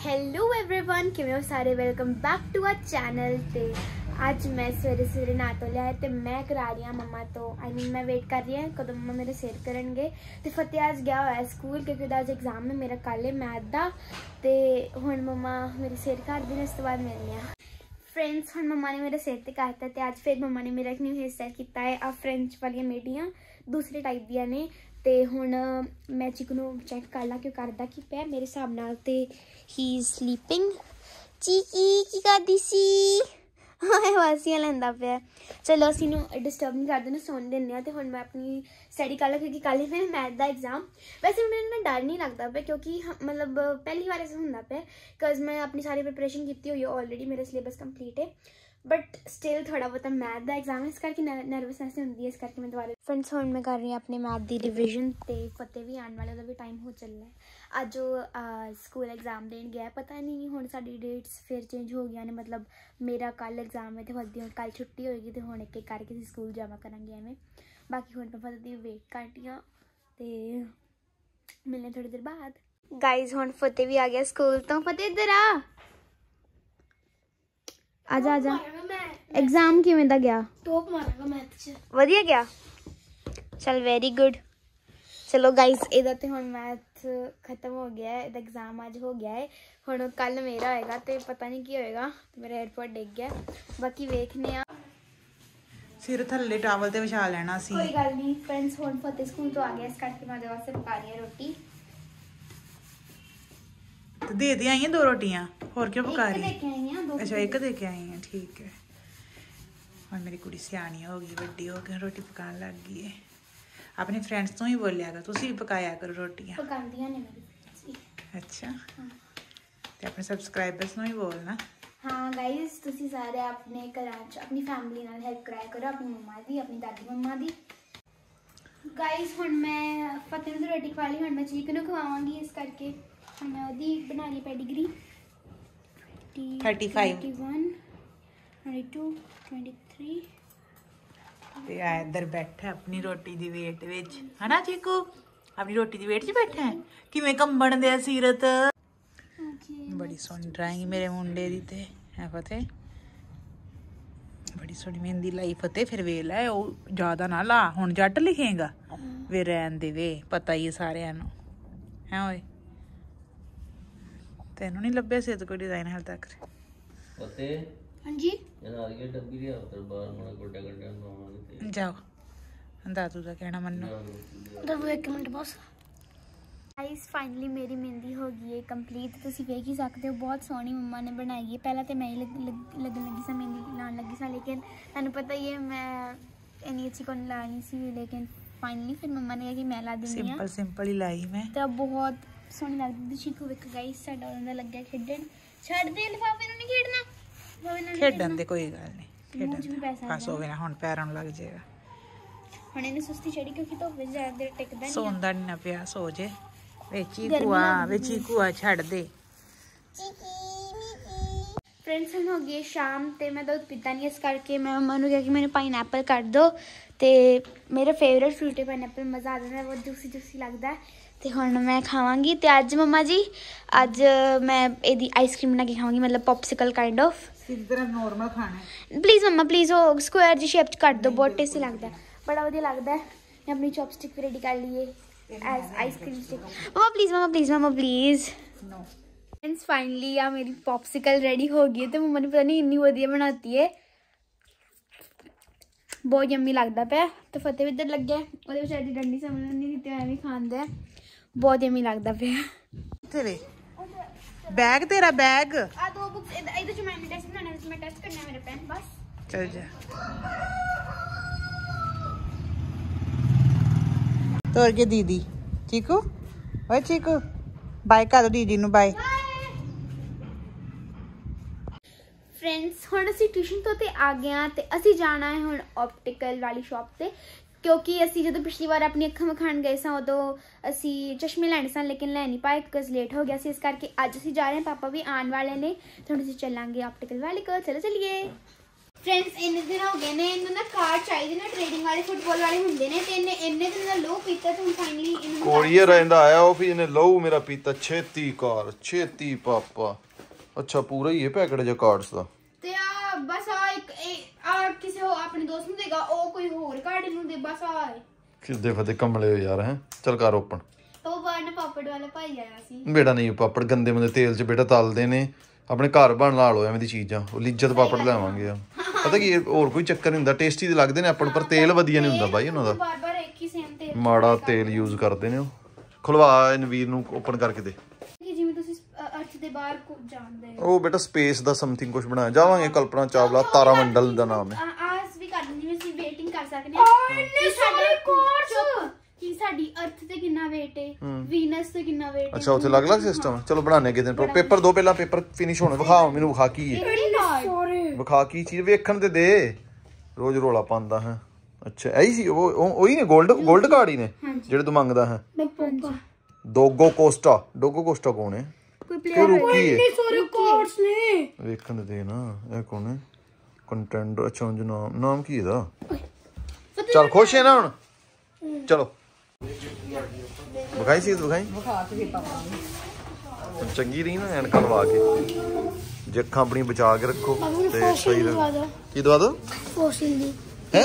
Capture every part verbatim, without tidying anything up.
Hello everyone, किवें हो सारे। Welcome back to our channel. ते अज मैं सवेरे सवेरे नहा तो लिया ते मैं करा रही हाँ मम्मा तो आई मीन मैं वेट कर रही हूँ कदों मम्मा मेरे सिर करनगे। ते फतेह अज गया हुआ है स्कूल क्योंकि अज एग्जाम है मेरा कल है मैथ का। ते हुण मम्मा मेरे सिर कर देने, उस तो बाद मिलने हैं फ्रेंड्स। हुण मम्मा ने मेरे सिर ते करता ते अज फिर मम्मा ने मेरा एक न्यू हेयर स्टाइल किया है। आ फ्रेंच वाली मेडियां दूसरे टाइप दियां ने। ते हुण मैं चिकू नूं चैक कर ला कि करदा की पिया। मेरे हिसाब नाल ते ही इज स्लीपिंग। चीकी की करदी सी वासियां लैंदा पिया। चलो असीं नूं डिस्टर्ब नहीं करदे ना, सोन दिंदे आ। ते हुण मैं अपनी स्टडी कर ला क्योंकि कल फिर मैथ दा एग्जाम। वैसे मेरे ना डर नहीं लगता पिया क्योंकि मतलब पहली बार ऐसा हुंदा पिया बिकॉज मैं अपनी सारी प्रिपरेशन की हुई है ऑलरेडी, मेरा सिलेबस कंप्लीट है। बट स्टिल थोड़ा बहुत मैथ का एग्जाम है, इस करके नर्वसनेस होंगी है, इस करके मैं दोबारा फ्रेंड्स हुण मैं कर रही हूँ अपने मैथ की रिविजन। तो फतेह भी आने वाले, भी टाइम हो चलना है। अज वो स्कूल एग्जाम देन गया, पता नहीं हुण साडी डेट्स फिर चेंज हो गई ने। मतलब मेरा कल एग्जाम है तो फतेह हुण कल छुट्टी होएगी तो हुण एक एक करके स्कूल जावा करांगे एवें। बाकी हुण मैं फतेह दी वेट करती हाँ ते मिलने थोड़ी देर बाद। गाइज हुण फतेह भी आ गया स्कूल तो। फतेह इधर आ, आजा आजा। एग्जाम किवें दा गया? टॉप मारांगा मैथ च। वधिया गया, चल वेरी गुड। चलो गाइस इहदा ते हुण मैथ खत्म हो गया है, इहदा एग्जाम अज हो गया है। हुण कल मेरा होएगा ते पता नहीं की होएगा। मेरा एयरपोर्ट डिग गया, बाकी वेखने आ। सिर थल्ले टावल ते विछा लेना सी। कोई गल नहीं फ्रेंड्स, हुण फतेह स्कूल तो आ गया, इस करके मैं ओहदे वास्ते पका रही है रोटी। तो दे दे आई हैं दो रोटियां, और क्यों पका रही? एक दे के आई हैं, दो अच्छा एक दे के आई हैं, ठीक है। और मेरी कुड़ी सियानी हो गई, वड्डी हो गई, रोटी पकाने लग गई है। अपने फ्रेंड्स तो ही बोलिया कर, तुसी भी पकाया करो रोटियां। पकांदियां ने मेरी। अच्छा हाँ। ते अपने सब्सक्राइबर्स ਨੂੰ ਹੀ बोलना। हाँ गाइस तुसी सारे अपने घरां च अपनी फैमिली नाल हेल्प कराया करो, अपनी मम्मा दी, अपनी दादी मम्मा दी। गाइस हुण मैं फतेह नूं रोटी खवा ली, हुण मैं चीकू नूं खवावांगी, इस करके हुण मैं ओहदी बना ली pedigree. Thirty five twenty two twenty three ਤੇ ਆ ਇੱਧਰ ਬੈਠਾ ਆਪਣੀ ਰੋਟੀ ਦੀ ਵੇਟ ਵਿੱਚ, ਹਨਾ ਚੀਕੂ? ਆਪਣੀ ਰੋਟੀ ਦੀ ਵੇਟ 'ਚ ਬੈਠਾ ਹੈ। ਕਿਵੇਂ ਕੰਬਣ ਦੇ ਸੀਰਤ। ਬੜੀ ਸੋਹਣੀ ਡਰਾਇੰਗ ਮੇਰੇ ਮੁੰਡੇ ਦੀ ਤੇ ਹੈ ਫਤਿਹ, ਬੜੀ ਸੋਹਣੀ ਮਹਿੰਦੀ ਲਾਈ ਫਤਿਹ। ਫਿਰ ਵੇ ਲੈ ਉਹ ਜ਼ਿਆਦਾ ਨਾ ਲਾ, ਹੁਣ ਜੱਟ ਲਿਖੇਗਾ ਵੇ, ਰਹਿਣ ਦੇ ਵੇ, ਪਤਾ ਹੀ ਹੈ ਸਾਰਿਆਂ ਨੂੰ ਹੈ ਓਏ। ਤੈਨੂੰ ਨਹੀਂ ਲੱਭਿਆ ਸੀ ਕੋਈ ਡਿਜ਼ਾਈਨ ਹਾਲ ਤੱਕ? ਫਤਿਹ ਹਾਂਜੀ ਇਹ ਡੱਬੀ ਲਿਆ ਉਧਰ ਬਾਹਰ ਮਾੜਾ ਗੋਡਾ ਗੋਡਾ ਬਣਾਵਾਂਗੇ। ਜਾਓ ਦਾਦੂ ਦਾ ਕਹਿਣਾ ਮੰਨੋ। दबो एक मिनट बस। गाइस फाइनली मेरी मेहंदी हो गई है कंप्लीट। तुम देख ही सकते हो बहुत सोहनी मम्मा ने बनाई है। पहले तो मैं ही लग, लग, लगन लगी सा मेहंदी लाने लगी सा, लेकिन तुहानू पता ही है मैं इन्नी अच्छी कोई लानी सी, लेकिन फाइनली फिर मम्मा ने कहा कि मैं ला दी। सिंपल सिंपल ही लाई मैं तो बहुत सोहनी लगती। चीकू वेख गाइस साडा उन्होंने लग्या खेडन। छड्ड दे लिफाफे नूं नहीं खेडना, ਖੇਡਣ ਦੇ ਕੋਈ ਗੱਲ ਨਹੀਂ, ਖੇਡਣ ਬਸ ਹੋਵੇ ਨਾ, ਹੁਣ ਪੈਰਾਂ ਨੂੰ ਲੱਗ ਜਾਏਗਾ। ਹੁਣ ਇਹਨੂੰ ਸੁਸਤੀ ਚੜੀ ਕਿਉਂਕਿ ਧੁੱਪ ਵਿੱਚ ਜ਼ਿਆਦਾ ਦੇਰ ਟਿਕਦਾ ਨਹੀਂ। ਸੌਂਦਾ ਨਹੀਂ ਨਾ ਪਿਆ, ਸੋ ਜੇ। ਵੇ ਚੀਕੂ ਆ, ਵੇ ਚੀਕੂ ਆ, ਛੱਡ ਦੇ। फ्रेंड्स हम हो गए शाम तो मैं दूध पीता नहीं, इस करके मैं मम्मा ने कहा कि मैंने पाइनएप्पल कर दो। तो मेरा फेवरेट फ्रूट है पाइनएप्पल, मज़ा आ जाता है, बहुत जूसी जूसी लगता है। तो हुण मैं खावांगी। तो अज मम्मा जी अज मैं यदी आइसक्रीम बना के खावांगी, मतलब पॉप्सिकल काइंड ऑफ। नॉर्मल खाना है प्लीज़ मम्मा प्लीज़ वो स्क्वायर जी शेप कर दो, बहुत टेस्टी लगता है, बड़ा वधिया लगता है। मैं अपनी चॉपस्टिक भी रेडी कर ली है as ice cream stick. Mama please mama please mama please. No friends finally आ मेरी पॉप्सिकल रेडी हो गई है। तो मम्मा ने पता नहीं इन्नी वधिया बनाती है, बहुत यम्मी लगता पे। तो फतेह भी इधर लग गया, वो बेचारी डंडी समझ नहीं दी, एवं खांदा है, बहुत यम्मी लगता पे। तेरे बैग, तेरा बैग आ दो बुक्स इधर जो मैंने टेस्ट बनाना है, मैं टेस्ट करना है मेरा पेन बस। चल जा तोर के दीदी। चीकू ओए चीकू बाय कर दो दीदी नु, बाय। फ्रेंड्स हुण असीं ट्यूशन तो ते आ गए हैं, तो असीं जाना है हुण ऑप्टिकल वाली शॉप से, क्योंकि असीं जदों पिछली बार अपनी अखां विखाण गए सां उदों असीं चश्मे लैणे सन, लेकिन लै नहीं पाए बिकॉज लेट हो गया सी। इस करके अज असीं जा रहे हैं, पापा भी आने वाले ने, तो हुण असीं चलांगे ऑप्टिकल वाले को। चलो चलिए। फ्रेंड्स इन्ने दिन हो गए ने इन्नु ना कार्ड चाहिए ना ट्रेडिंग वाले फुटबॉल वाले हुंदे ने ते इन्ने इन्ने दिन दा लो पीता ते फाइनली इन्नु कोरियर रहंदा आया ਉਹ ਵੀ ਇਹਨੇ ਲਹੂ ਮੇਰਾ ਪੀਤਾ ਛੇਤੀ ਕਾਰ ਛੇਤੀ ਪਾਪਾ ਅੱਛਾ ਪੂਰਾ ਹੀ ਹੈ ਪੈਕੇਟ ਜਿਹਾ ਕਾਰਡਸ ਦਾ ਤੇ ਆ ਬਸ ਆ ਇੱਕ ਆ ਕਿਸੇ ਹੋ ਆਪਣੇ ਦੋਸਤ ਨੂੰ ਦੇਗਾ ਉਹ ਕੋਈ ਹੋਰ ਕਾਰਡ ਨੂੰ ਦੇ ਬਸ ਆ ਕਿੱਦੇ ਫਤੇ ਕਮਲੇ ਹੋ ਯਾਰ ਹੈ ਚਲ ਕਰ ਓਪਨ ਉਹ ਬਾਣ ਪਾਪੜ ਵਾਲਾ ਭਾਈ ਆਇਆ ਸੀ ਬੇਟਾ ਨਹੀਂ ਪਾਪੜ ਗੰਦੇ ਮੰਦੇ ਤੇਲ 'ਚ ਬੇਟਾ ਤਲਦੇ ਨੇ ਆਪਣੇ ਘਰ ਬਣ ਲਾ ਲਓ ਐਵੇਂ ਦੀ ਚੀਜ਼ਾਂ ਉਹ ਲਿੱਜਤ ਪਾਪੜ ਲੈਵਾਂਗੇ ਆ ਪਤਾ ਕੀ ਹੋਰ ਕੋਈ ਚੱਕਰ ਨਹੀਂ ਹੁੰਦਾ ਟੇਸਟੀ ਤੇ ਲੱਗਦੇ ਨੇ ਆਪਾਂ ਪਰ ਤੇਲ ਵਧੀਆ ਨਹੀਂ ਹੁੰਦਾ ਬਾਈ ਉਹਨਾਂ ਦਾ ਬਾਰ ਬਾਰ ਇੱਕ ਹੀ ਸੇਮ ਤੇਲ ਮਾੜਾ ਤੇਲ ਯੂਜ਼ ਕਰਦੇ ਨੇ ਉਹ ਖੁਲਵਾ ਨਵੀਰ ਨੂੰ ਓਪਨ ਕਰਕੇ ਦੇ ਕਿ ਜਿਵੇਂ ਤੁਸੀਂ ਅਰਥ ਦੇ ਬਾਹਰ ਜਾਣਦੇ ਹੋ ਉਹ ਬੇਟਾ ਸਪੇਸ ਦਾ ਸਮਥਿੰਗ ਕੁਝ ਬਣਾਇਆ ਜਾਵਾਂਗੇ ਕਲਪਨਾ ਚਾਵਲਾ ਤਾਰਾ ਮੰਡਲ ਦਾ ਨਾਮ ਹੈ ਆਸ ਵੀ ਕਰ ਜਿਵੇਂ ਅਸੀਂ ਵੇਟਿੰਗ ਕਰ ਸਕਦੇ ਹਾਂ ਕਿ ਸਾਡਾ ਕੋਰਸ ਕਿ ਸਾਡੀ ਅਰਥ ਤੇ ਕਿੰਨਾ weight ਹੈ ਵੀਨਸ ਤੇ ਕਿੰਨਾ weight ਹੈ ਅੱਛਾ ਉੱਥੇ ਅਲੱਗ-ਅਲੱਗ ਸਿਸਟਮ ਚਲੋ ਬਣਾਣੇ ਕਿਤੇ ਪੇਪਰ ਦੋ ਪਹਿਲਾਂ ਪੇਪਰ ਫਿਨਿਸ਼ ਹੋਣੇ ਵਿਖਾਓ ਮੈਨੂੰ ਵਿਖਾ ਕੀ ਹੈ ਵਿਖਾ ਕੀ ਚੀਜ਼ ਵੇਖਣ ਤੇ ਦੇ ਰੋਜ਼ ਰੋਲਾ ਪਾਉਂਦਾ ਹੈ ਅੱਛਾ ਐਹੀ ਸੀ ਉਹ ਉਹੀ ਨੇ 골ਡ 골ਡ ਕਾਰਡ ਹੀ ਨੇ ਜਿਹੜੇ ਤੂੰ ਮੰਗਦਾ ਹੈ ਡੋਗੋ ਕੋਸਟਾ ਡੋਗੋ ਕੋਸਟਾ ਕੌਣ ਹੈ ਕੋਈ ਪਲੇਅਰ ਰੁਕੀ ਹੈ ਸੋਰੀ ਕੋਰਸ ਨੇ ਵੇਖਣ ਦੇ ਨਾ ਇਹ ਕੌਣ ਹੈ ਕੰਟੈਂਟ ਅੱਛਾ ਉਂਝ ਨਾਮ ਨਾਮ ਕੀ ਇਹਦਾ ਚਲ ਖੁਸ਼ ਹੈ ਨਾ ਹੁਣ ਚਲੋ ਵਿਖਾਈ ਸੀ ਵਿਖਾਈ ਵਿਖਾ ਕੇ ਪਾਵਾਂਗੇ ਚੰਗੀ ਰਹੀ ਨਾ ਐਨਕਾਂ ਲਵਾ ਕੇ ਜੇ ਅੱਖਾਂ ਆਪਣੀ ਬਚਾ ਕੇ ਰੱਖੋ ਤੇ ਸਹੀ ਰਹੇ ਕੀ ਦਵਾ ਦੋ ਫੋਸਿਲ ਦੀ ਹੈ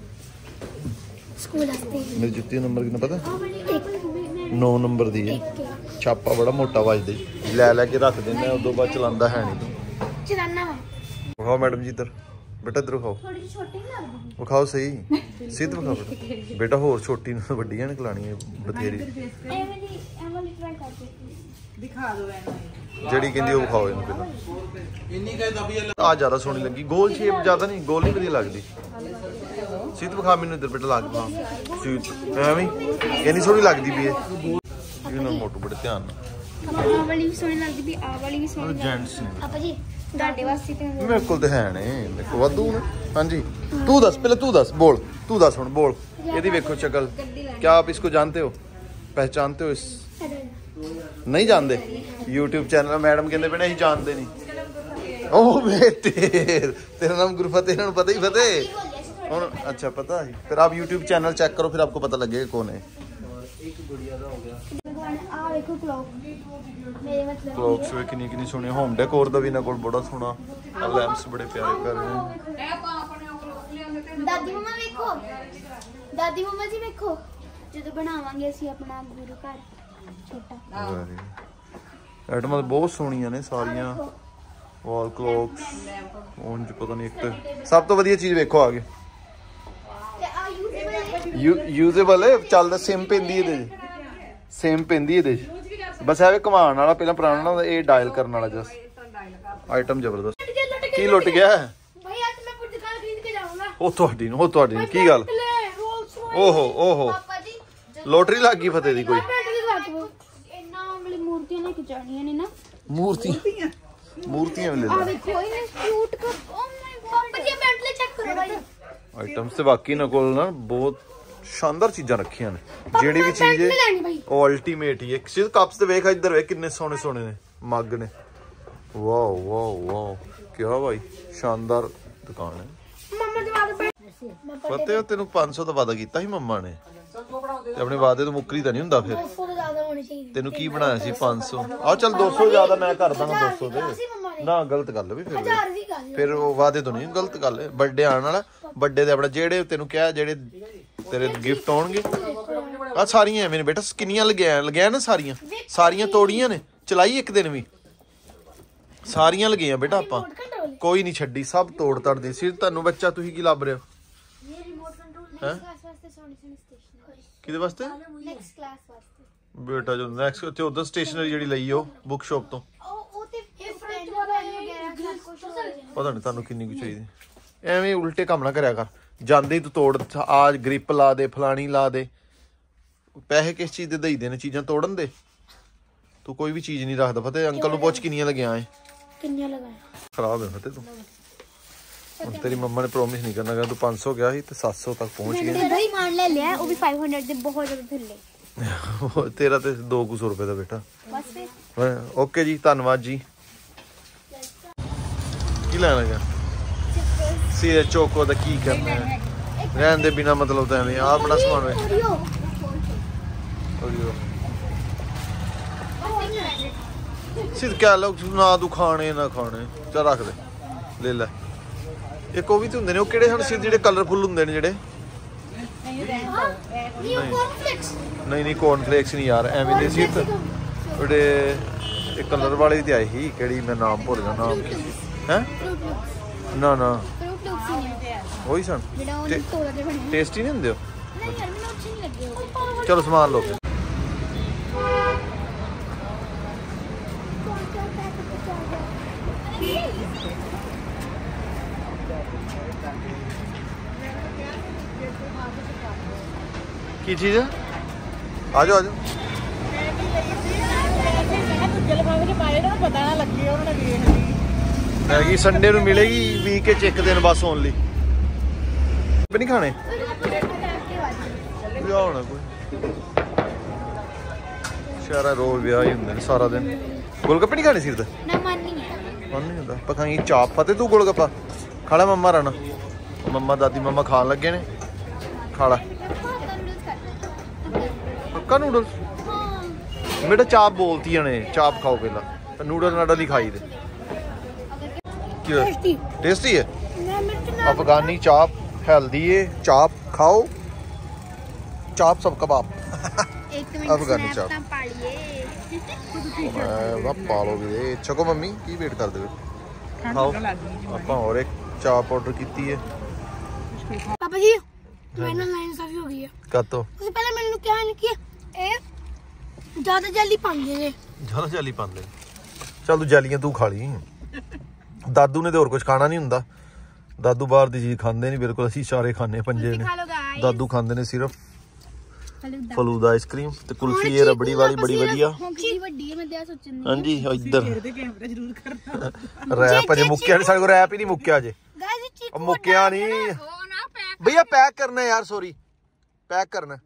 ਸਕੂਲ ਆਸਤੇ ਮੇਰੀ ਜੁੱਤੀ ਨੰਬਰ ਕਿੰਨਾ ਪਤਾ ਨੌ ਨੰਬਰ ਦੀ ਹੈ ਛਾਪਾ ਬੜਾ ਮੋਟਾ ਵੱਜਦਾ ਲੈ ਲੈ ਕੇ ਰੱਖ ਦਿੰਦੇ ਉਦੋਂ ਬਾਅਦ ਚਲਾਉਂਦਾ ਹੈ ਨਹੀਂ ਤੂੰ ਚਲਾਨਾ ਵਾ ਵਿਖਾਓ ਮੈਡਮ ਜੀ ਇੱਧਰ ਬੇਟਾ ਇੱਧਰ ਵਿਖਾਓ ਥੋੜੀ ਛੋਟੀ ਨਹੀਂ ਲੱਗਦੀ ਵਿਖਾਓ ਸਹੀ ਸਿੱਧ ਵਿਖਾਓ ਬੇਟਾ ਬੇਟਾ ਹੋਰ ਛੋਟੀ ਨੂੰ ਵੱਡੀਆਂ ਨਿਕਲਾਣੀ ਹੈ ਬਥੇਰੀ ਐਵੇਂ ਦੀ ਐਵੇਂ ਦੀ ਟਰਾਈ ਕਰਕੇ ਦਿਖਾ ਦਿਓ ਇਹਨੂੰ ਜਿਹੜੀ ਕਹਿੰਦੀ ਉਹ ਵਿਖਾਓ ਇਹਨੂੰ ਪਹਿਲਾਂ ਇੰਨੀ ਕਹੇ ਦਬੀ ਆ ਜ਼ਿਆਦਾ ਸੋਹਣੀ ਲੱਗੀ ਗੋਲ ਸ਼ੇਪ ਜ਼ਿਆਦਾ ਨਹੀਂ ਗੋਲ ਨਹੀਂ ਵਧੀਆ ਲੱਗਦੀ ਸਿੱਧ ਵਿਖਾ ਮੈਨੂੰ ਇੱਧਰ ਬੇਟਾ ਲਾ ਕੇ ਵਿਖਾ ਸਿੱਧ ਐਵੇਂ ਇੰਨੀ ਸੋਹਣੀ ਲੱਗਦੀ ਵੀ ਇਹ ਇਹਨਾਂ ਮੋਟੂ ਬੜੇ ਧਿਆਨ ਨਾਲ ਆਹ ਵਾਲੀ ਵੀ ਸੋਹਣੀ ਲੱਗਦੀ ਵੀ ਆਹ ਵਾਲੀ ਵੀ ਸੋਹਣੀ ਲੱਗਦੀ ਜੈਂਟਸ ਨੇ ਆਪਾ ਜੀ ਤੁਹਾਡੇ ਵਾਸਤੇ ਤੇ ਮੇਰੇ ਕੋਲ ਤੇ ਹੈ ਨੇ ਮੇਰੇ ਕੋਲ ਵਾਧੂ ਨੇ ਹਾਂਜੀ ਤੂੰ ਦੱਸ ਪਹਿਲਾਂ ਤੂੰ ਦੱਸ ਬੋਲ ਤੂੰ ਦੱਸ ਹੁਣ ਬੋਲ ਇਹਦੀ ਵੇਖੋ ਸ਼ਕਲ क्या आप इसको जानते हो पहचानते हो इस नहीं जानते YouTube चैनल मैडम कहते पे नहीं जानते नहीं ओ बेटे तेरा नाम गुरफतेह इन्होंने पता ही फतेह और अच्छा पता है फिर आप YouTube चैनल चेक करो फिर आपको पता लगेगा कौन है ਆ ਵੇਖੋ ਕਲੌਕ ਮੇਰੇ ਮਤਲਬ क्लॉक्स वे किन्नी किन्नी सोहनी होम डेकोर दा भी ना कोल बड़ा सोहना लैंप्स बड़े प्यारे कर रहे हैं ਦਾਦੀ ਮਮਾ ਵੇਖੋ ਦਾਦੀ ਮਮਾ ਜੀ ਵੇਖੋ ਜਦੋਂ ਬਣਾਵਾਂਗੇ ਅਸੀਂ ਆਪਣਾ ਗੁਰੂ ਘਰ ਛੋਟਾ ਆਈਟਮਾਂ ਬਹੁਤ ਸੋਹਣੀਆਂ ਨੇ ਸਾਰੀਆਂ ਵਾਲ ਕਲੌਕਸ ਉਂਝ ਪਤਾ ਨਹੀਂ ਇੱਕ ਤੇ ਸਭ ਤੋਂ ਵਧੀਆ ਚੀਜ਼ ਵੇਖੋ ਆ ਗਏ ਤੇ ਆ ਯੂਜ਼ੇਬਲ ਯੂ ਯੂਜ਼ੇਬਲ ਹੈ ਚੱਲਦਾ ਸਿਮ ਪੈਂਦੀ ਇਹਦੇ ਸਿਮ ਪੈਂਦੀ ਇਹਦੇ ਬਸ ਐਵੇਂ ਘਮਾਉਣ ਵਾਲਾ ਪਹਿਲਾਂ ਪੁਰਾਣਾ ਨਾ ਇਹ ਡਾਇਲ ਕਰਨ ਵਾਲਾ ਜਸ ਆਈਟਮ ਜ਼ਬਰਦਸਤ ਕੀ ਲੁੱਟ ਗਿਆ ਭਾਈ ਅੱਜ ਮੈਂ ਪੁਰਤਗਾਲ ਖਰੀਦ ਕੇ ਜਾਊਂਗਾ ਉਹ ਤੁਹਾਡੀ ਨੂੰ ਉਹ ਤੁਹਾਡੀ ਨੂੰ ਕੀ ਗੱਲ ਓਹੋ ਓਹੋ ਪਾਪਾ ਜੀ ਲੋਟਰੀ ਲੱਗ ਗਈ ਫਤਿਹ ਦੀ ਕੋਈ ਇੰਨਾ ਵਾਲੀ ਮੂਰਤੀਆਂ ਲੈ ਕੇ ਜਾਣੀਆਂ ਨੇ ਨਾ ਮੂਰਤੀਆਂ ਮੂਰਤੀਆਂ ਵੀ ਲੈ ਆ ਲੈ ਵੇਖੋ ਇਹਨੇ ਕਿਊਟ ਕਰ ਓ ਮਾਈ ਗॉड ਪਾਪਾ ਜੀ ਬੈਂਟਲੇ ਚੈੱਕ ਕਰੋ ਭਾਈ ਆਈਟਮਸ ਤੇ ਬਾਕੀ ਨਾ ਕੋਲ ਨਾ ਬਹੁਤ ਸ਼ਾਨਦਾਰ ਚੀਜ਼ਾਂ ਰੱਖੀਆਂ ਨੇ ਜਿਹੜੀ ਵੀ ਚੀਜ਼ ਹੈ ਉਹ ਅਲਟੀਮੇਟ ਹੀ ਹੈ ਕਿਸੇ ਕੱਪਸ ਤੇ ਵੇਖ ਇੱਧਰ ਵੇਖ ਕਿੰਨੇ ਸੋਹਣੇ ਸੋਹਣੇ ਨੇ ਮੱਗ ਨੇ ਵਾਓ ਵਾਓ ਵਾਓ ਕੀ ਭਾਈ ਸ਼ਾਨਦਾਰ ਦੁਕਾਨ ਹੈ ਮੰਮਾ ਦੇ ਵਾਦੇ ਫਤਿਹ ਤੈਨੂੰ ਪੰਜ ਸੌ ਦਾ ਵਾਅਦਾ ਕੀਤਾ ਸੀ ਮੰਮਾ ਨੇ ਤੇ ਆਪਣੇ ਵਾਅਦੇ ਤੋਂ ਮੁੱਕਰੀ ਤਾਂ ਨਹੀਂ ਹੁੰਦਾ ਫਿਰ ਦੋ ਸੌ ਤੋਂ ਜ਼ਿਆਦਾ ਹੋਣੀ ਚਾਹੀਦੀ ਤੈਨੂੰ ਕੀ ਬਣਾਇਆ ਸੀ ਪੰਜ ਸੌ ਆ ਚੱਲ ਦੋ ਸੌ ਜ਼ਿਆਦਾ ਮੈਂ ਕਰ ਦਾਂਗਾ ਦੋ ਸੌ ਦੇ ਨਾ ਗਲਤ ਗੱਲ ਵੀ ਫਿਰ ਹਜ਼ਾਰ ਦੀ ਗੱਲ ਫਿਰ ਉਹ ਵਾਅਦੇ ਤੋਂ ਨਹੀਂ ਗਲਤ ਗੱਲ ਹੈ ਬਰਥਡੇ ਆਉਣ ਵਾਲਾ ਬਰਥਡੇ ਦੇ ਆਪਣਾ ਜਿਹੜੇ ਤੈਨੂੰ ਕਿਹਾ ਜਿਹੜੇ ਤੇਰੇ ਗਿਫਟ ਆਉਣਗੇ ਆ ਸਾਰੀਆਂ ਐਵੇਂ ਨੇ ਬੇਟਾ ਕਿੰਨੀਆਂ ਲਗਿਆ ਲਗਿਆ ਨਾ ਸਾਰੀਆਂ ਸਾਰੀਆਂ ਤੋੜੀਆਂ ਨੇ ਚਲਾਈ ਇੱਕ ਦਿਨ ਵੀ ਸਾਰੀਆਂ ਲਗੀਆਂ ਬੇਟਾ ਆਪਾਂ ਕੋਈ ਨਹੀਂ ਛੱਡੀ ਸਭ ਤੋੜ ਤੜ ਦੇ ਸਿਰ ਤੁਹਾਨੂੰ ਬੱਚਾ ਤੁਸੀਂ ਕੀ ਲੱਭ ਰਹੇ ਹੋ ਇਹ ਰਿਮੋਟ ਕੰਟਰੋਲ ਨੈਕਸਟ ਕਲਾਸ ਵਾਸਤੇ ਸੋਹਣੀ ਸੋਹਣੀ ਸਟੇਸ਼ਨਰੀ ਕਿਹਦੇ ਵਾਸਤੇ ਨੈਕਸਟ ਕਲਾਸ ਵਾਸਤੇ ਬੇਟਾ ਜੋ ਨੈਕਸਟ ਤੇ ਉਧਰ ਸਟੇਸ਼ਨਰੀ ਜਿਹੜੀ ਲਈ ਉਹ ਬੁੱਕ ਸ਼ਾਪ ਤੋਂ ਉਹ ਉਹ ਤੇ ਇਹ ਫਰੈਂਡ ਵਗੈਰਾ ਸਭ ਕੁਝ ਪਤਾ ਨਹੀਂ ਤੁਹਾਨੂੰ ਕਿੰਨੀ ਕੁ ਚਾਹੀਦੀ ਐਵੇਂ ਉਲਟੇ ਕੰਮ ਨਾ ਕਰਿਆ ਕਰ ਜਾਂਦੇ ਹੀ ਤੂੰ ਤੋੜ ਆ ਗ੍ਰਿਪ ਲਾ ਦੇ ਫਲਾਣੀ ਲਾ ਦੇ ਪੈਸੇ ਕਿਸ ਚੀਜ਼ ਦੇ ਦਈਦੇ ਨੇ ਚੀਜ਼ਾਂ ਤੋੜਨ ਦੇ ਤੂੰ ਕੋਈ ਵੀ ਚੀਜ਼ ਨਹੀਂ ਰੱਖਦਾ ਫਤਿਹ ਅੰਕਲ ਨੂੰ ਪੁੱਛ ਕਿੰਨੀਆਂ ਲੱਗੀਆਂ ਐ ਕਿੰਨੀਆਂ ਲਗਾਇਆ ਖਰਾਬ ਹੈ ਫਤਿਹ ਤੂੰ ਹੁਣ ਤੇਰੀ ਮੰਮਾ ਨੇ ਪ੍ਰੋਮਿਸ ਨਹੀਂ ਕਰਨਾ ਕਿ ਤੂੰ ਪੰਜ ਸੌ ਗਿਆ ਸੀ ਤੇ ਸੱਤ ਸੌ ਤੱਕ ਪਹੁੰਚ ਗਿਆ ਤੇ ਦਈ ਮਾਨ ਲੈ ਲਿਆ ਉਹ ਵੀ ਪੰਜ ਸੌ ਦੇ ਬਹੁਤ ਜ਼ਿਆਦਾ ਥੱਲੇ ਤੇਰਾ ਤੇ ਦੋ ਕੁ ਸੌ ਰੁਪਏ ਦਾ ਬੇਟਾ ਬਸ ਫਿਰ ਓਕੇ ਜੀ ਧੰਨਵਾਦ ਜੀ ਕੀ ਲੈਣਾ ਹੈਗਾ ਸੀ ਚੋਕੋ ਦਾ ਕੀ ਕਰਨਾ ਹੈ ਰਹਿਣ ਦੇ ਬਿਨਾ ਮਤਲਬ ਤਾਂ ਐਵੇਂ ਆ ਆਪਣਾ ਸਮਾਨ ਵੇ ਸਿੱਧ ਕਹਿ ਲਓ ਨਾ ਤੂੰ ਖਾਣੇ ਨਾ ਖਾਣੇ ਚੱਲ ਰੱਖ ਦੇ ਲੈ ਲੈ ਇੱਕ ਉਹ ਵੀ ਤੇ ਹੁੰਦੇ ਨੇ ਉਹ ਕਿਹੜੇ ਹਨ ਸਿੱਧ ਜਿਹੜੇ ਕਲਰਫੁਲ ਹੁੰਦੇ ਨੇ ਜਿਹੜੇ ਨਹੀਂ ਨਹੀਂ ਕੋਰਨਫਲੇਕਸ ਨਹੀਂ ਯਾਰ ਐਵੇਂ ਦੇ ਸਿੱਧ ਜਿਹੜੇ ਇਹ ਕਲਰ ਵਾਲੇ ਤੇ ਆਏ ਸੀ ਕਿਹੜੀ ਮੈਂ ਨਾਮ ਭੁੱਲ ਗਿਆ ਨਾਮ ਕੀ ਸੀ ਹੈ ਨਾ ਨਾ ਉਹੀ ਸਨ ਟੇਸਟੀ ਨਹੀਂ ਹੁੰਦੇ ਚਲੋ ਸਮਾਨ ਲਓ ਕੀ ਚੀਜ਼ ਹੈ ਆ ਜਾਓ ਆ ਜਾਓ ਪਤਾ ਨਾ ਲੱਗੇ ਉਹਨਾਂ ਨੇ ਵੇਖ ਲਈ ਮੈਗੀ ਸੰਡੇ ਨੂੰ ਮਿਲੇਗੀ ਵੀਕ ਚ ਇੱਕ ਦਿਨ ਬਸ ਓਨਲੀ ਨਹੀਂ ਖਾਣੇ ਵਿਆਹ ਹੋਣਾ ਕੋਈ ਸ਼ਾਰਾ ਰੋਜ਼ ਵਿਆਹ ਹੀ ਹੁੰਦੇ ਨੇ ਸਾਰਾ ਦਿਨ ਗੋਲਗੱਪੇ ਨਹੀਂ ਖਾਣੇ ਸਿਰ ਦਾ ਨਾ ਮਨ ਨਹੀਂ ਮਨ ਨਹੀਂ ਹੁੰਦਾ ਪਕਾਈ ਚਾਪ ਫਤੇ ਤੂੰ ਗੋਲਗੱਪਾ ਖਾ ਲੈ ਮੰਮਾ ਰਾਣਾ ਮੰਮਾ ਦਾਦੀ ਮੰਮਾ ਖਾਣ ਲੱਗੇ ਨੇ ਖਾ ਲੈ ਪੱਕਾ ਨੂਡਲ बेटा चाप बोलती है ने चाप खाओ पहला नूडल नाडल ही खाई दे टेस्टी टेस्टी है अफगानी चाप हेल्दी है चाप खाओ चाप सब कबाब अफगानी चाप वाह पालोगे दे चको मम्मी की वेट कर दे खाओ ਆਪਾਂ और एक चाप ऑर्डर की है पापा जी मैंने लाइन साफी हो गई है कब तो उससे पहले मैंने क्या किया ए ज्यादा जल्दी पांगे ने ज्यादा जल्दी पांदे चल तू जलियां तू खा ली दादू ने तो और कुछ खाना नहीं हुंदा दादू बाहर दी चीज खांदे नहीं बिल्कुल ਅਸੀਂ ਸਾਰੇ ਖਾਣੇ ਪੰਜੇ ਨੇ दादू ਖਾਂਦੇ ਨੇ ਸਿਰਫ ਫਲੂਦਾ ਆਈਸਕ੍ਰੀਮ ਤੇ ਕੁਲਫੀ ਇਹ ਰਬੜੀ ਵਾਲੀ ਬੜੀ ਵਧੀਆ ਜੀ ਵੱਡੀ ਹੈ ਮੈਂ ਤੇ ਸੋਚਣ ਨਹੀਂ ਹਾਂਜੀ ਇੱਧਰ ਇਹਦੇ ਕੈਮਰਾ ਜ਼ਰੂਰ ਕਰਨਾ ਰੈਪ ਅਜੇ ਮੁੱਕਿਆ ਨਹੀਂ ਸਾਡੇ ਕੋਲ ਰੈਪ ਹੀ ਨਹੀਂ ਮੁੱਕਿਆ ਅਜੇ ਗਾਇਸ ਚੀਕੂ ਮੁੱਕਿਆ ਨਹੀਂ ਉਹ ਨਾ ਪੈਕ ਭਈਆ ਪੈਕ ਕਰਨਾ ਯਾਰ ਸੌਰੀ ਪੈਕ ਕਰਨਾ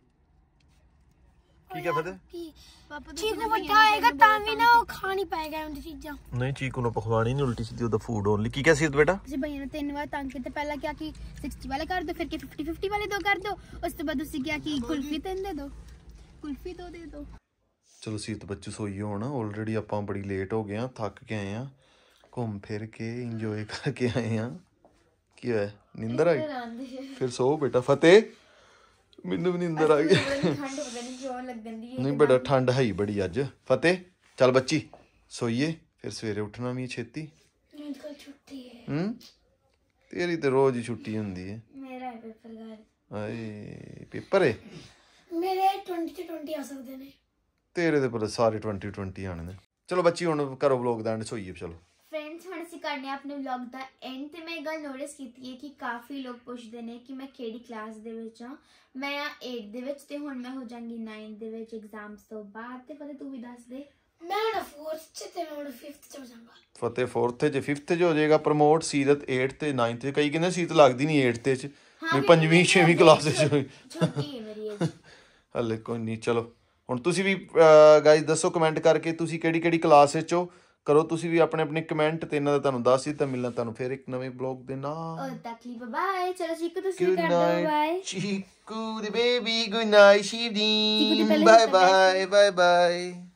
ਕੀ ਕਹਿ ਫਤੇ ਚੀਕੂ ਵੱਡਾ ਆਏਗਾ ਤਾਂ ਵੀ ਨਾ ਉਹ ਖਾ ਨਹੀਂ ਪਾਏਗਾ ਉਹਦੀ ਚੀਜ਼ਾਂ ਨਹੀਂ ਚੀਕੂ ਨੂੰ ਪਖਵਾਣੀ ਨਹੀਂ ਉਲਟੀ ਸਿੱਧੀ ਉਹਦਾ ਫੂਡ ਓਨਲੀ ਕੀ ਕਹਿ ਸੀ ਬੇਟਾ ਤੁਸੀਂ ਭਈਆ ਨੇ ਤਿੰਨ ਵਾਰ ਤੰਗ ਕੀਤਾ ਪਹਿਲਾਂ ਕਿਹਾ ਕਿ साठ ਵਾਲੇ ਕਰ ਦੋ ਫਿਰ ਕਿ पचास पचास ਵਾਲੇ ਦੋ ਕਰ ਦੋ ਉਸ ਤੋਂ ਬਾਅਦ ਤੁਸੀਂ ਕਿਹਾ ਕਿ ਕੁਲਫੀ ਤਿੰਨ ਦੇ ਦੋ ਕੁਲਫੀ ਦੋ ਦੇ ਦੋ ਚਲੋ ਸੀਤ ਬੱਚੂ ਸੋਈਏ ਹੁਣ ਆਲਰੇਡੀ ਆਪਾਂ ਬੜੀ ਲੇਟ ਹੋ ਗਏ ਆ ਥੱਕ ਕੇ ਆਏ ਆ ਘੁੰਮ ਫਿਰ ਕੇ ਇੰਜੋਏ ਕਰਕੇ ਆਏ ਆ ਕੀ ਹੋਇਆ ਨਿੰਦਰ ਆ ਗਈ ਫਿਰ ਸੋ ਬੇਟਾ ਫਤਿਹ ਮੈਨੂੰ ਵੀ ਨਿੰਦਰ ਆ ਗਈ ਠੰਡ ਪਤਾ ਨਹੀਂ ਕਿਉਂ ਲੱਗਣ ਦੀ ਨਹੀਂ ਬੜਾ ਠੰਡ ਹੈ ਹੀ ਬੜੀ ਅੱਜ ਫਤਿਹ ਚੱਲ ਬੱਚੀ ਸੋਈਏ ਫਿਰ ਸਵੇਰੇ ਉੱਠਣਾ ਵੀ ਛੇਤੀ ਨੀਂਦ ਕੱਲ ਛੁੱਟੀ ਹੈ ਹੂੰ ਤੇਰੀ ਤੇ ਰੋਜ਼ ਹੀ ਛੁੱਟੀ ਹੁੰਦੀ ਹੈ ਮੇਰਾ ਪੇਪਰ ਘਰ ਹਾਏ ਪੇਪਰ ਹੈ ਮੇਰੇ बीस ਤੇ बीस ਆ ਸਕਦੇ ਨੇ ਤੇਰੇ ਦੇ ਪਰ ਸਾਰੇ बीस बीस ਆਣੇ ਨੇ ਚਲੋ ਬੱਚੀ ਹੁਣ ਕਰੋ ਵਲੌਗ ਦਾ ਐਂਡ ਸੋਈਏ ਚਲੋ फ्रेंड्स ਹੁਣ ਅਸੀਂ ਕਰਨੇ ਆ ਆਪਣੇ ਵਲੌਗ ਦਾ ਐਂਡ ਤੇ ਮੈਂ ਇਹ ਗੱਲ ਨੋਟਿਸ ਕੀਤੀ ਹੈ ਕਿ ਕਾਫੀ ਲੋਕ ਪੁੱਛਦੇ ਨੇ ਕਿ ਮੈਂ ਕਿਹੜੀ ਕਲਾਸ ਦੇ ਵਿੱਚ ਆ ਮੈਂ ਆ ਅੱਠ ਦੇ ਵਿੱਚ ਤੇ ਹੁਣ ਮੈਂ ਹੋ ਜਾਵਾਂਗੀ ਨੌ ਦੇ ਵਿੱਚ ਐਗਜ਼ਾਮਸ ਤੋਂ ਬਾਅਦ ਤੇ ਪਤਾ ਤੂੰ ਵੀ ਦੱਸ ਦੇ ਮੈਂ ਹੁਣ फोर्थ ਚ ਤੇ ਮੈਂ ਹੁਣ फिफ्थ ਚ ਹੋ ਜਾਵਾਂਗਾ ਫਤਿਹ फोर्थ ਚ फिफ्थ ਚ ਹੋ ਜਾਏਗਾ ਪ੍ਰਮੋਟ ਸੀਰਤ ਅੱਠ ਤੇ ਨੌ ਤੇ ਕਈ ਕਹਿੰਦੇ ਸੀਰਤ ਲੱਗਦੀ ਨਹੀਂ ਅੱਠ ਤੇ ਚ ਮੈਂ ਪੰਜਵੀਂ ਛੇਵੀਂ ਕਲਾਸ ਚ ਛੋਟੀ ਹੈ ਮੇਰੀ ਏਜ ਹਲੇ ਕੋਈ ਨਹੀਂ ਚਲੋ ਹੁਣ ਤੁਸੀਂ ਵੀ ਗਾਇਸ ਦੱਸੋ ਕਮੈਂਟ ਕਰਕੇ ਤੁਸੀਂ ਕਿਹੜੀ ਕਿਹੜੀ ਕਲਾਸ ਵਿੱਚ ਹੋ ਕਰੋ ਤੁਸੀਂ ਵੀ ਆਪਣੇ ਆਪਣੇ ਕਮੈਂਟ ਤੇ ਇਹਨਾਂ ਦਾ ਤੁਹਾਨੂੰ ਦੱਸ ਦਿੱਤਾ ਮਿਲਣਾ ਤੁਹਾਨੂੰ ਫਿਰ ਇੱਕ ਨਵੇਂ ਬਲੌਗ ਦੇ ਨਾਲ ਉਹ ਤੱਕ ਲਈ ਬਾਏ ਚਲੋ ਚੀਕੂ ਤੁਸੀਂ ਕਰ ਦਿਓ ਬਾਏ ਚੀਕੂ ਦੀ ਬੇਬੀ ਗੁੱਡ ਨਾਈਟ ਸ਼ਿਵਦੀ ਬਾਏ ਬਾਏ ਬਾਏ ਬਾਏ